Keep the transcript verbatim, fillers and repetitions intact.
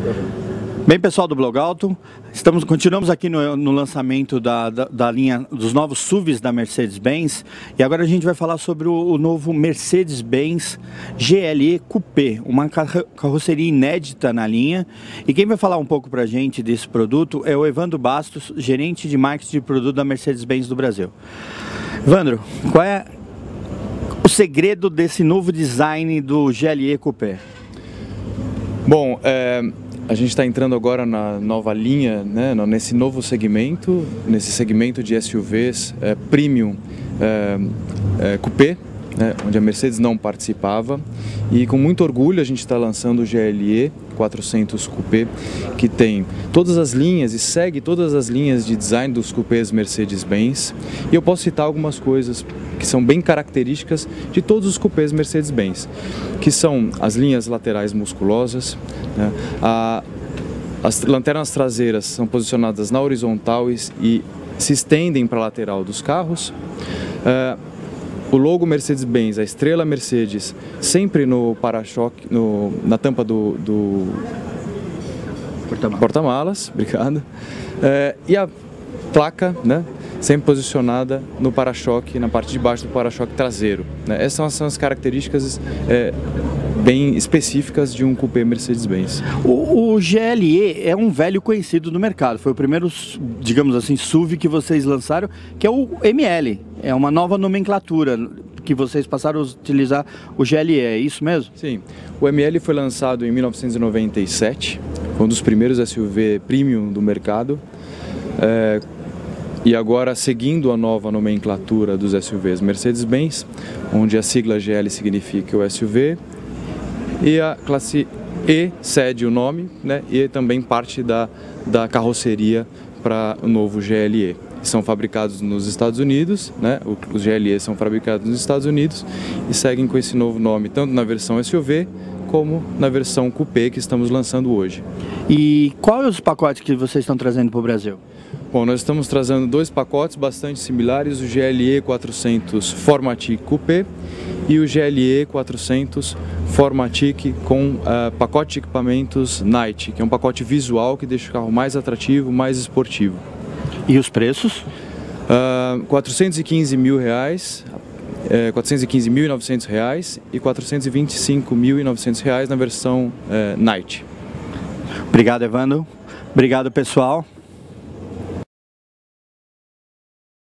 Bem, pessoal do Blog Auto, estamos, continuamos aqui no, no lançamento da, da, da linha dos novos S U Vs da Mercedes-Benz, e agora a gente vai falar sobre o, o novo Mercedes-Benz G L E Coupé, uma carro, carroceria inédita na linha. E quem vai falar um pouco para a gente desse produto é o Evandro Bastos, gerente de marketing de produto da Mercedes-Benz do Brasil. Evandro, qual é o segredo desse novo design do G L E Coupé? Bom, é... a gente está entrando agora na nova linha, né, nesse novo segmento, nesse segmento de S U Vs é, premium é, é, coupé, né, onde a Mercedes não participava, e com muito orgulho a gente está lançando o G L E quatrocentos Coupé, que tem todas as linhas e segue todas as linhas de design dos coupés Mercedes-Benz, e eu posso citar algumas coisas que são bem características de todos os coupés Mercedes-Benz, que são as linhas laterais musculosas, né? a, as lanternas traseiras são posicionadas na horizontal e, e se estendem para a lateral dos carros, uh, o logo Mercedes-Benz, a estrela Mercedes, sempre no para-choque, no, na tampa do, do porta-malas, porta-malas, obrigado, é, e a placa, né, sempre posicionada no para-choque, na parte de baixo do para-choque traseiro, né? Essas são, são as características é, bem específicas de um coupé Mercedes-Benz. O, o G L E é um velho conhecido no mercado, foi o primeiro, digamos assim, S U V que vocês lançaram, que é o M L, é uma nova nomenclatura que vocês passaram a utilizar o G L E, é isso mesmo? Sim, o M L foi lançado em mil novecentos e noventa e sete, foi um dos primeiros S U V premium do mercado, é, e agora seguindo a nova nomenclatura dos S U Vs Mercedes-Benz, onde a sigla G L significa o S U V, e a classe E cede o nome, né, e também parte da, da carroceria para o novo G L E. São fabricados nos Estados Unidos, né, os G L E são fabricados nos Estados Unidos e seguem com esse novo nome, tanto na versão S U V como na versão coupé que estamos lançando hoje. E quais os pacotes que vocês estão trazendo para o Brasil? Bom, nós estamos trazendo dois pacotes bastante similares, o G L E quatrocentos Formatic Coupé e o G L E quatrocentos Formatic com uh, pacote de equipamentos Night, que é um pacote visual que deixa o carro mais atrativo, mais esportivo. E os preços? Uh, quatrocentos e quinze mil reais, uh, quatrocentos e quinze mil e novecentos reais e quatrocentos e vinte e cinco mil e novecentos reais na versão uh, Night. Obrigado, Evandro. Obrigado, pessoal.